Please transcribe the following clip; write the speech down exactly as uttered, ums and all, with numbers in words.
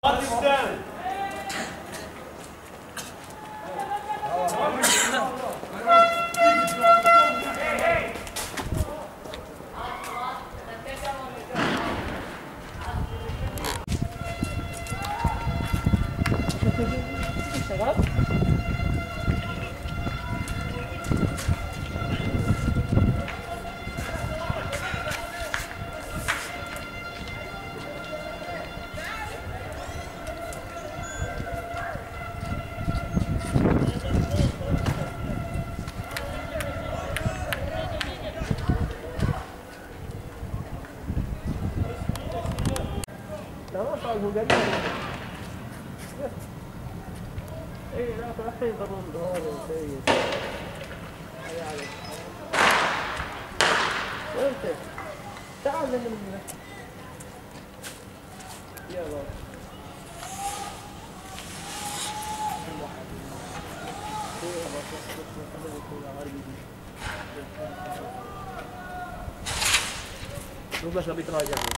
قدام. شغال؟ لا ما صار هو قال اي لا الحين ضروري ضروري شيء اي عليك وانت تعال من هنا يا بابا شوف ليش ابي تراجع